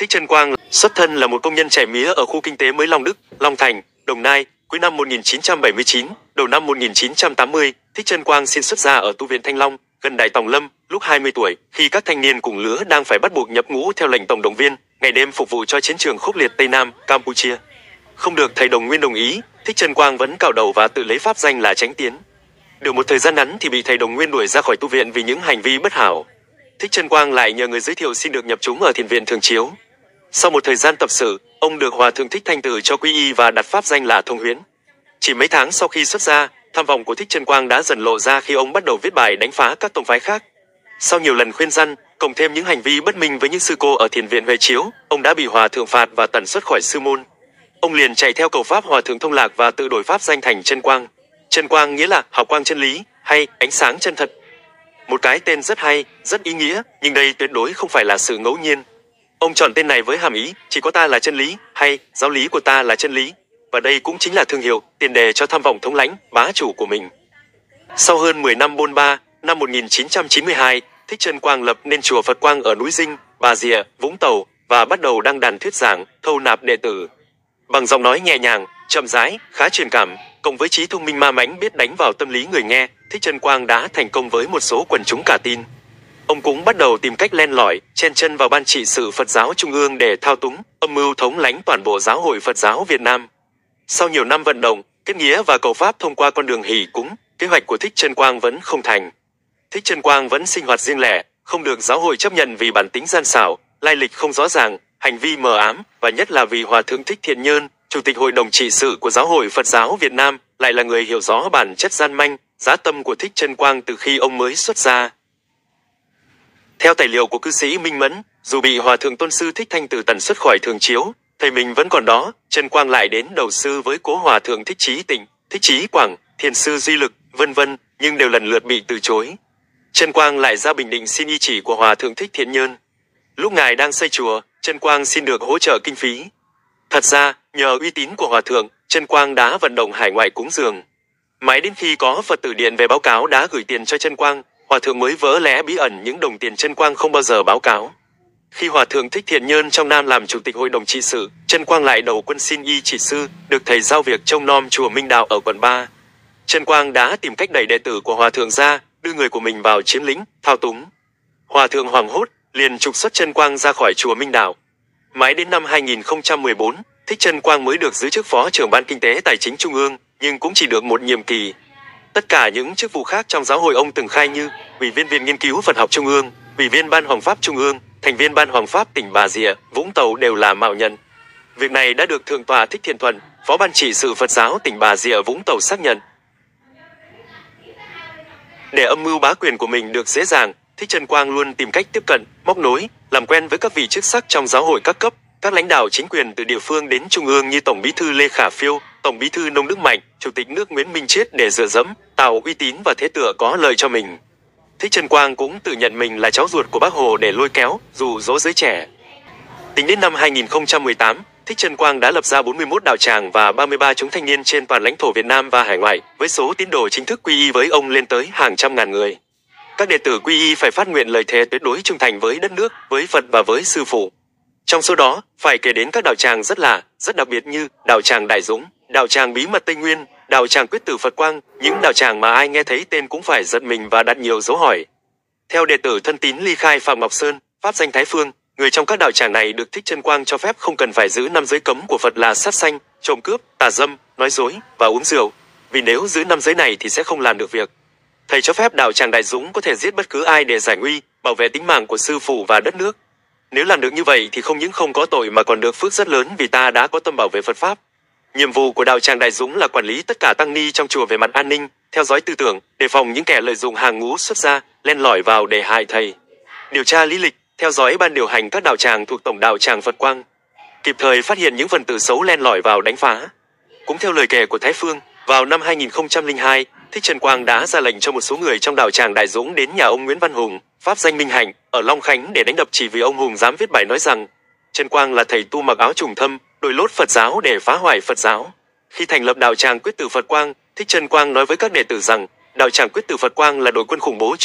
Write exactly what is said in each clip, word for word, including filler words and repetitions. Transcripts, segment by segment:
Thích Trân Quang xuất thân là một công nhân chẻ mía ở khu kinh tế mới Long Đức, Long Thành, Đồng Nai. Cuối năm một nghìn chín trăm bảy mươi chín, đầu năm một nghìn chín trăm tám mươi, Thích Trân Quang xin xuất gia ở tu viện Thanh Long, gần Đại Tòng Lâm. Lúc hai mươi tuổi, khi các thanh niên cùng lứa đang phải bắt buộc nhập ngũ theo lệnh tổng động viên, ngày đêm phục vụ cho chiến trường khốc liệt Tây Nam, Campuchia. Không được thầy đồng nguyên đồng ý, Thích Trân Quang vẫn cạo đầu và tự lấy pháp danh là Chánh Tiến. Được một thời gian ngắn thì bị thầy đồng nguyên đuổi ra khỏi tu viện vì những hành vi bất hảo. Thích Trân Quang lại nhờ người giới thiệu xin được nhập chúng ở thiền viện Thường Chiếu. Sau một thời gian tập sự, ông được Hòa thượng Thích Thanh Từ cho quy y và đặt pháp danh là Thông Huyễn. Chỉ mấy tháng sau khi xuất gia, tham vọng của Thích Trân Quang đã dần lộ ra khi ông bắt đầu viết bài đánh phá các tông phái khác. Sau nhiều lần khuyên răn, cộng thêm những hành vi bất minh với những sư cô ở thiền viện Huệ Chiếu, ông đã bị Hòa thượng phạt và tẩn xuất khỏi sư môn. Ông liền chạy theo cầu pháp Hòa thượng Thông Lạc và tự đổi pháp danh thành Trân Quang. Trân Quang nghĩa là hào quang chân lý hay ánh sáng chân thật. Một cái tên rất hay, rất ý nghĩa, nhưng đây tuyệt đối không phải là sự ngẫu nhiên. Ông chọn tên này với hàm ý chỉ có ta là chân lý hay giáo lý của ta là chân lý, và đây cũng chính là thương hiệu, tiền đề cho tham vọng thống lãnh, bá chủ của mình. Sau hơn mười năm bôn ba, năm một nghìn chín trăm chín mươi hai, Thích Trân Quang lập nên chùa Phật Quang ở núi Dinh, Bà Rịa, Vũng Tàu và bắt đầu đăng đàn thuyết giảng, thâu nạp đệ tử. Bằng giọng nói nhẹ nhàng, chậm rãi, khá truyền cảm, cộng với trí thông minh ma mãnh biết đánh vào tâm lý người nghe, Thích Trân Quang đã thành công với một số quần chúng cả tin. Ông cũng bắt đầu tìm cách len lỏi, chen chân vào ban trị sự Phật giáo Trung ương để thao túng, âm mưu thống lãnh toàn bộ giáo hội Phật giáo Việt Nam. Sau nhiều năm vận động, kết nghĩa và cầu pháp thông qua con đường hỷ cúng, kế hoạch của Thích Trân Quang vẫn không thành. Thích Trân Quang vẫn sinh hoạt riêng lẻ, không được giáo hội chấp nhận vì bản tính gian xảo, lai lịch không rõ ràng, hành vi mờ ám, và nhất là vì Hòa thượng Thích Thiện Nhơn, Chủ tịch Hội đồng trị sự của Giáo hội Phật giáo Việt Nam, lại là người hiểu rõ bản chất gian manh, dã tâm của Thích Trân Quang từ khi ông mới xuất gia. Theo tài liệu của cư sĩ Minh Mẫn, dù bị Hòa thượng Tôn sư Thích Thanh Từ tẩn xuất khỏi Thường Chiếu, thầy mình vẫn còn đó. Trân Quang lại đến đầu sư với cố Hòa thượng Thích Chí Tịnh, Thích Chí Quảng, Thiền sư Duy Lực, vân vân, nhưng đều lần lượt bị từ chối. Trân Quang lại ra Bình Định xin y chỉ của Hòa thượng Thích Thiện Nhơn. Lúc ngài đang xây chùa, Trân Quang xin được hỗ trợ kinh phí. Thật ra, nhờ uy tín của Hòa thượng, Trân Quang đã vận động hải ngoại cúng dường. Mãi đến khi có Phật tử điện về báo cáo đã gửi tiền cho Trân Quang, Hòa thượng mới vỡ lẽ bí ẩn những đồng tiền Trân Quang không bao giờ báo cáo. Khi Hòa thượng Thích Thiện Nhơn trong Nam làm chủ tịch hội đồng trị sự, Trân Quang lại đầu quân xin y chỉ sư, được thầy giao việc trông nom chùa Minh Đạo ở quận ba. Trân Quang đã tìm cách đẩy đệ tử của Hòa thượng ra, đưa người của mình vào chiếm lĩnh, thao túng. Hòa thượng hoảng hốt, liền trục xuất Trân Quang ra khỏi chùa Minh Đạo. Mãi đến năm hai nghìn không trăm mười bốn, Thích Trân Quang mới được giữ chức Phó trưởng Ban Kinh tế Tài chính Trung ương, nhưng cũng chỉ được một nhiệm kỳ. Tất cả những chức vụ khác trong giáo hội ông từng khai như Ủy viên Viện Nghiên cứu Phật học Trung ương, Ủy viên Ban Hoàng pháp Trung ương, thành viên Ban Hoàng pháp tỉnh Bà Rịa, Vũng Tàu đều là mạo nhận. Việc này đã được Thượng tọa Thích Thiện Thuận, Phó Ban trị sự Phật giáo tỉnh Bà Rịa Vũng Tàu xác nhận. Để âm mưu bá quyền của mình được dễ dàng, Thích Trân Quang luôn tìm cách tiếp cận, móc nối, làm quen với các vị chức sắc trong giáo hội các cấp, các lãnh đạo chính quyền từ địa phương đến trung ương như Tổng Bí thư Lê Khả Phiêu, Tổng Bí thư Nông Đức Mạnh, Chủ tịch nước Nguyễn Minh Chiết để dựa dẫm, tạo uy tín và thế tựa có lợi cho mình. Thích Trân Quang cũng tự nhận mình là cháu ruột của Bác Hồ để lôi kéo, dụ dỗ giới trẻ. Tính đến năm hai nghìn không trăm mười tám, Thích Trân Quang đã lập ra bốn mươi mốt đạo tràng và ba mươi ba chúng thanh niên trên toàn lãnh thổ Việt Nam và hải ngoại, với số tín đồ chính thức quy y với ông lên tới hàng trăm ngàn người. Các đệ tử quy y phải phát nguyện lời thề tuyệt đối trung thành với đất nước, với Phật và với sư phụ. Trong số đó, phải kể đến các đạo tràng rất lạ, rất đặc biệt như đạo tràng Đại Dũng, đạo tràng Bí mật Tây Nguyên, đạo tràng Quyết tử Phật Quang, những đạo tràng mà ai nghe thấy tên cũng phải giật mình và đặt nhiều dấu hỏi. Theo đệ tử thân tín ly khai Phạm Ngọc Sơn, pháp danh Thái Phương, người trong các đạo tràng này được Thích Trân Quang cho phép không cần phải giữ năm giới cấm của Phật là sát sanh, trộm cướp, tà dâm, nói dối và uống rượu, vì nếu giữ năm giới này thì sẽ không làm được việc. Thầy cho phép đạo tràng Đại Dũng có thể giết bất cứ ai để giải nguy, bảo vệ tính mạng của sư phụ và đất nước. Nếu làm được như vậy thì không những không có tội mà còn được phước rất lớn vì ta đã có tâm bảo vệ Phật pháp. Nhiệm vụ của đạo tràng Đại Dũng là quản lý tất cả tăng ni trong chùa về mặt an ninh, theo dõi tư tưởng, đề phòng những kẻ lợi dụng hàng ngũ xuất gia, len lỏi vào để hại thầy. Điều tra lý lịch, theo dõi ban điều hành các đạo tràng thuộc Tổng đạo tràng Phật Quang, kịp thời phát hiện những phần tử xấu len lỏi vào đánh phá. Cũng theo lời kể của Thái Phương, vào năm hai nghìn không trăm lẻ hai, Thích Trân Quang đã ra lệnh cho một số người trong đạo tràng Đại Dũng đến nhà ông Nguyễn Văn Hùng, pháp danh Minh Hạnh, ở Long Khánh để đánh đập chỉ vì ông Hùng dám viết bài nói rằng Trân Quang là thầy tu mặc áo trùng thâm, đội lốt Phật giáo để phá hoại Phật giáo. Khi thành lập đạo tràng Quyết tử Phật Quang, Thích Trân Quang nói với các đệ tử rằng đạo tràng Quyết tử Phật Quang là đội quân khủng bố chuyên nghiệp,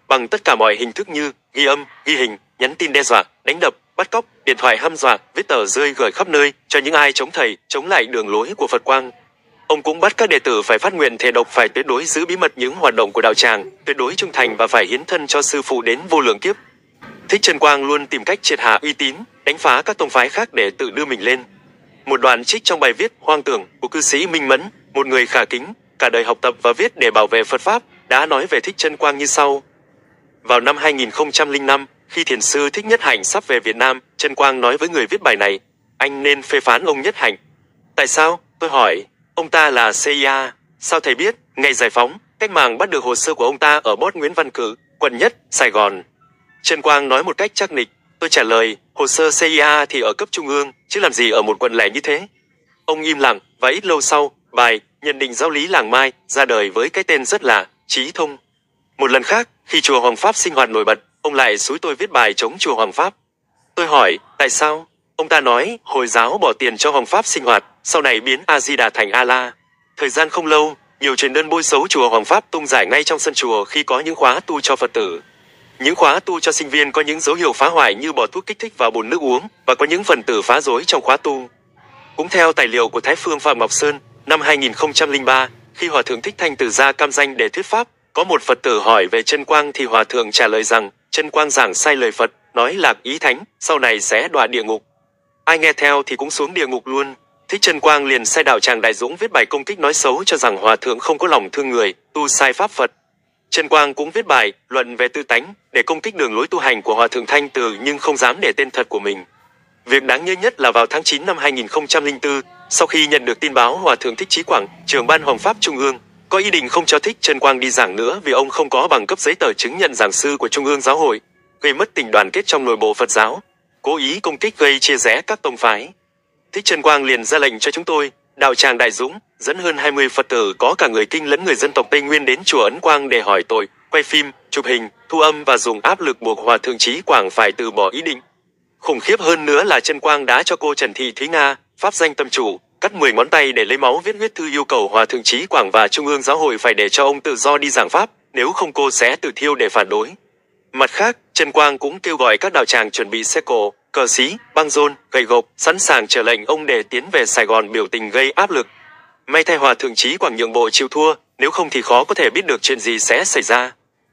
bằng tất cả mọi hình thức như ghi âm, ghi hình, nhắn tin đe dọa, đánh đập, bắt cóc, điện thoại hăm dọa, viết tờ rơi gửi khắp nơi cho những ai chống thầy, chống lại đường lối của Phật Quang. Ông cũng bắt các đệ tử phải phát nguyện thề độc phải tuyệt đối giữ bí mật những hoạt động của đạo tràng, tuyệt đối trung thành và phải hiến thân cho sư phụ đến vô lượng kiếp. Thích Trân Quang luôn tìm cách triệt hạ uy tín, đánh phá các tông phái khác để tự đưa mình lên. Một đoạn trích trong bài viết Hoang tưởng của cư sĩ Minh Mẫn, một người khả kính, cả đời học tập và viết để bảo vệ Phật Pháp, đã nói về Thích Trân Quang như sau. Vào năm hai nghìn không trăm lẻ năm, khi thiền sư Thích Nhất Hạnh sắp về Việt Nam, Trân Quang nói với người viết bài này, anh nên phê phán ông Nhất Hạnh. Tại sao? Tôi hỏi, ông ta là xê i a, sao thầy biết? Ngày giải phóng, cách mạng bắt được hồ sơ của ông ta ở Bốt Nguyễn Văn Cử, quận Nhất, Sài Gòn. Trân Quang nói một cách chắc nịch, tôi trả lời, hồ sơ xê i a thì ở cấp trung ương, chứ làm gì ở một quận lẻ như thế. Ông im lặng, và ít lâu sau, bài Nhận định giáo lý làng Mai ra đời với cái tên rất lạ, Trí Thông. Một lần khác, khi chùa Hoàng Pháp sinh hoạt nổi bật, ông lại xúi tôi viết bài chống chùa Hoàng Pháp. Tôi hỏi, tại sao? Ông ta nói, Hồi giáo bỏ tiền cho Hoàng Pháp sinh hoạt, sau này biến A-di-đà thành A-la. Thời gian không lâu, nhiều truyền đơn bôi xấu chùa Hoàng Pháp tung giải ngay trong sân chùa khi có những khóa tu cho Phật tử. Những khóa tu cho sinh viên có những dấu hiệu phá hoại như bỏ thuốc kích thích vào bồn nước uống, và có những phần tử phá rối trong khóa tu. Cũng theo tài liệu của Thái Phương Phạm Ngọc Sơn, năm hai nghìn không trăm lẻ ba, khi Hòa Thượng Thích Thanh Từ ra cam danh để thuyết pháp, có một Phật tử hỏi về Trân Quang thì Hòa Thượng trả lời rằng, Trân Quang giảng sai lời Phật, nói lạc ý thánh, sau này sẽ đọa địa ngục. Ai nghe theo thì cũng xuống địa ngục luôn. Thích Trân Quang liền sai đạo tràng Đại Dũng viết bài công kích nói xấu cho rằng Hòa Thượng không có lòng thương người, tu sai pháp Phật. Trân Quang cũng viết bài luận về tự tánh để công kích đường lối tu hành của Hòa Thượng Thanh Từ nhưng không dám để tên thật của mình. Việc đáng nhớ nhất là vào tháng chín năm hai nghìn không trăm lẻ bốn, sau khi nhận được tin báo Hòa Thượng Thích Chí Quảng, trưởng ban Hoàng Pháp Trung ương, có ý định không cho Thích Trân Quang đi giảng nữa vì ông không có bằng cấp giấy tờ chứng nhận giảng sư của Trung ương Giáo hội, gây mất tình đoàn kết trong nội bộ Phật giáo, cố ý công kích gây chia rẽ các tông phái. Thích Trân Quang liền ra lệnh cho chúng tôi, đạo tràng Đại Dũng, dẫn hơn hai mươi Phật tử có cả người Kinh lẫn người dân tộc Tây Nguyên đến chùa Ấn Quang để hỏi tội, quay phim, chụp hình, thu âm và dùng áp lực buộc Hòa Thượng Chí Quảng phải từ bỏ ý định. Khủng khiếp hơn nữa là Trân Quang đã cho cô Trần Thị Thúy Nga, pháp danh tâm chủ, cắt mười ngón tay để lấy máu viết huyết thư yêu cầu Hòa Thượng Chí Quảng và Trung ương Giáo hội phải để cho ông tự do đi giảng pháp, nếu không cô sẽ tự thiêu để phản đối. Mặt khác, Trân Quang cũng kêu gọi các đạo tràng chuẩn bị xe cổ, cờ xí, băng rôn, gậy gộc, sẵn sàng chờ lệnh ông để tiến về Sài Gòn biểu tình gây áp lực. May thay Hòa Thượng Chí Quảng nhượng bộ chịu thua, nếu không thì khó có thể biết được chuyện gì sẽ xảy ra.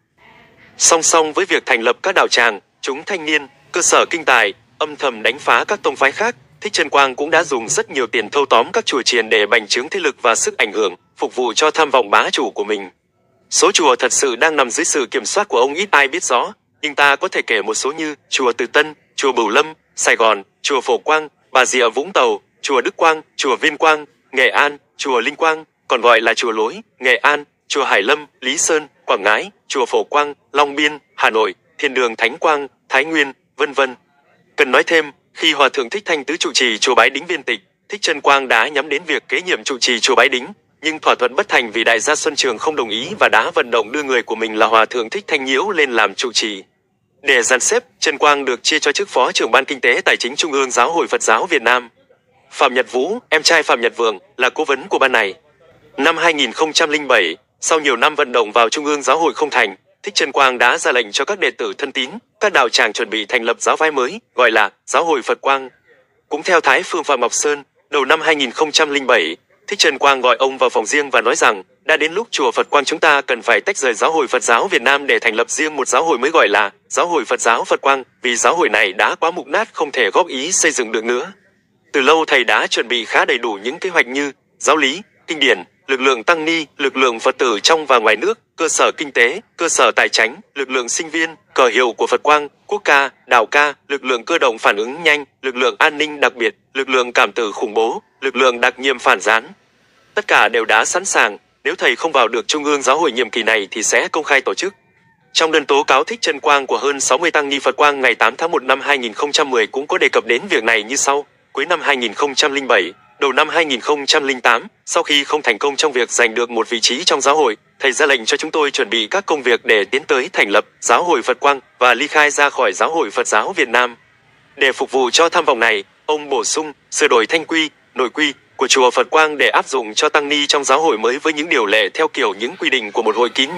Song song với việc thành lập các đạo tràng, chúng thanh niên, cơ sở kinh tài, âm thầm đánh phá các tông phái khác, Thích Trân Quang cũng đã dùng rất nhiều tiền thâu tóm các chùa chiền để bành trướng thế lực và sức ảnh hưởng, phục vụ cho tham vọng bá chủ của mình. Số chùa thật sự đang nằm dưới sự kiểm soát của ông ít ai biết rõ, nhưng ta có thể kể một số như chùa Từ Tân, chùa Bửu Lâm, Sài Gòn, chùa Phổ Quang, Bà Rịa Vũng Tàu, chùa Đức Quang, chùa Viên Quang, Nghệ An, chùa Linh Quang, còn gọi là chùa Lối, Nghệ An, chùa Hải Lâm, Lý Sơn, Quảng Ngãi, chùa Phổ Quang, Long Biên, Hà Nội, Thiên Đường Thánh Quang, Thái Nguyên, vân vân. Cần nói thêm, khi Hòa Thượng Thích Thanh Tứ trụ trì chùa Bái Đính Viên Tịch, Thích Trân Quang đã nhắm đến việc kế nhiệm trụ trì chùa Bái Đính, nhưng thỏa thuận bất thành vì đại gia Xuân Trường không đồng ý và đã vận động đưa người của mình là Hòa Thượng Thích Thanh Nhiễu lên làm trụ trì. Để dàn xếp, Trân Quang được chia cho chức Phó trưởng Ban Kinh tế Tài chính Trung ương Giáo hội Phật giáo Việt Nam. Phạm Nhật Vũ, em trai Phạm Nhật Vượng, là cố vấn của ban này. Năm hai nghìn không trăm lẻ bảy, sau nhiều năm vận động vào Trung ương Giáo hội không thành, Thích Trân Quang đã ra lệnh cho các đệ tử thân tín, các đạo tràng chuẩn bị thành lập giáo phái mới, gọi là Giáo hội Phật Quang. Cũng theo Thái Phương Phạm Ngọc Sơn, đầu năm hai nghìn không trăm lẻ bảy, Thích Trân Quang gọi ông vào phòng riêng và nói rằng, đã đến lúc chùa Phật Quang chúng ta cần phải tách rời Giáo hội Phật giáo Việt Nam để thành lập riêng một giáo hội mới gọi là Giáo hội Phật giáo Phật Quang, vì giáo hội này đã quá mục nát không thể góp ý xây dựng được nữa. Từ lâu thầy đã chuẩn bị khá đầy đủ những kế hoạch như giáo lý, kinh điển, lực lượng tăng ni, lực lượng Phật tử trong và ngoài nước, cơ sở kinh tế, cơ sở tài chánh, lực lượng sinh viên, cờ hiệu của Phật Quang, quốc ca, đạo ca, lực lượng cơ động phản ứng nhanh, lực lượng an ninh đặc biệt, lực lượng cảm tử khủng bố, lực lượng đặc nhiệm phản gián. Tất cả đều đã sẵn sàng, nếu thầy không vào được Trung ương Giáo hội nhiệm kỳ này thì sẽ công khai tổ chức. Trong đơn tố cáo Thích Trân Quang của hơn sáu mươi tăng ni Phật Quang ngày tám tháng một năm hai nghìn không trăm mười cũng có đề cập đến việc này như sau. Cuối năm hai nghìn không trăm lẻ bảy, đầu năm hai nghìn không trăm lẻ tám, sau khi không thành công trong việc giành được một vị trí trong giáo hội, thầy ra lệnh cho chúng tôi chuẩn bị các công việc để tiến tới thành lập Giáo hội Phật Quang và ly khai ra khỏi Giáo hội Phật giáo Việt Nam. Để phục vụ cho tham vọng này, ông bổ sung, sửa đổi thanh quy, nội quy của chùa Phật Quang để áp dụng cho tăng ni trong giáo hội mới với những điều lệ theo kiểu những quy định của một hội kín như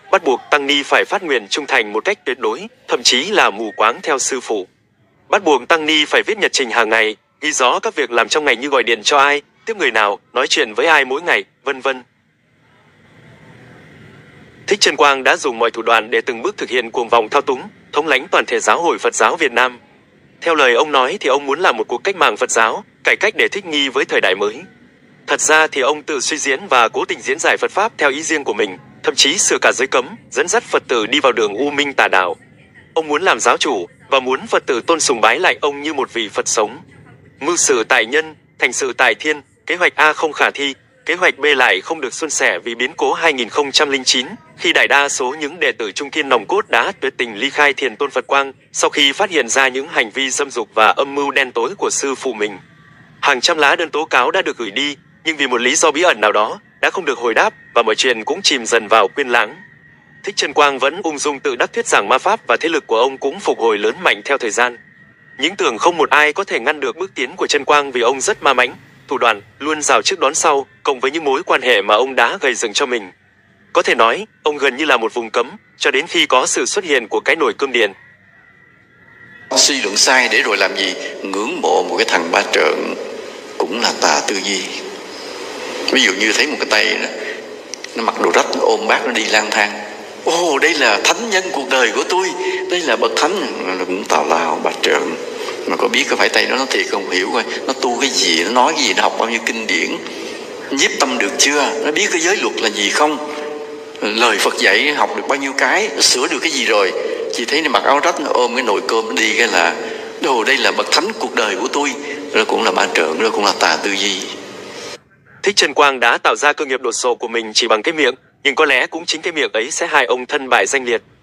bắt buộc tăng ni phải phát nguyện trung thành một cách tuyệt đối, thậm chí là mù quáng theo sư phụ. Bắt buộc tăng ni phải viết nhật trình hàng ngày, ghi rõ các việc làm trong ngày như gọi điện cho ai, tiếp người nào, nói chuyện với ai mỗi ngày, vân vân. Thích Trân Quang đã dùng mọi thủ đoạn để từng bước thực hiện cuồng vọng thao túng, thống lãnh toàn thể giáo hội Phật giáo Việt Nam. Theo lời ông nói thì ông muốn làm một cuộc cách mạng Phật giáo, cải cách để thích nghi với thời đại mới. Thật ra thì ông tự suy diễn và cố tình diễn giải Phật Pháp theo ý riêng của mình, thậm chí sửa cả giới cấm, dẫn dắt Phật tử đi vào đường u minh tà đạo. Ông muốn làm giáo chủ, và muốn Phật tử tôn sùng bái lại ông như một vị Phật sống. Mưu sự tại nhân, thành sự tại thiên, kế hoạch A không khả thi, kế hoạch B lại không được suôn sẻ vì biến cố hai nghìn không trăm lẻ chín, khi đại đa số những đệ tử Trung Kiên nòng cốt đã tuyệt tình ly khai Thiền Tôn Phật Quang, sau khi phát hiện ra những hành vi dâm dục và âm mưu đen tối của sư phụ mình. Hàng trăm lá đơn tố cáo đã được gửi đi, nhưng vì một lý do bí ẩn nào đó, đã không được hồi đáp, và mọi chuyện cũng chìm dần vào quên lãng. Thích Trân Quang vẫn ung dung tự đắc thuyết giảng ma pháp và thế lực của ông cũng phục hồi lớn mạnh theo thời gian. Những tưởng không một ai có thể ngăn được bước tiến của Trân Quang vì ông rất ma mãnh, thủ đoạn, luôn rào trước đón sau, cộng với những mối quan hệ mà ông đã gây dựng cho mình. Có thể nói, ông gần như là một vùng cấm, cho đến khi có sự xuất hiện của cái nồi cơm điện. Suy luận sai để rồi làm gì? Ngưỡng mộ một cái thằng ba trợn cũng là tà tư duy. Ví dụ như thấy một cái tay đó, nó mặc đồ rách, nó ôm bát, nó đi lang thang. Ồ, đây là thánh nhân cuộc đời của tôi, đây là bậc thánh. Nó cũng tào lao, ba trợn. Mà có biết có phải tay đó nó thiệt không? Hiểu coi, nó tu cái gì, nó nói cái gì, nó học bao nhiêu kinh điển, nhiếp tâm được chưa, nó biết cái giới luật là gì không, lời Phật dạy học được bao nhiêu cái, nó sửa được cái gì rồi. Chỉ thấy nó mặc áo rách, nó ôm cái nồi cơm, nó đi cái là đồ đây là bậc thánh cuộc đời của tôi. Đó cũng là ba trợn, đó cũng là tà tư duy. Thích Trân Quang đã tạo ra cơ nghiệp đồ sộ của mình chỉ bằng cái miệng, nhưng có lẽ cũng chính cái miệng ấy sẽ hại ông thân bại danh liệt.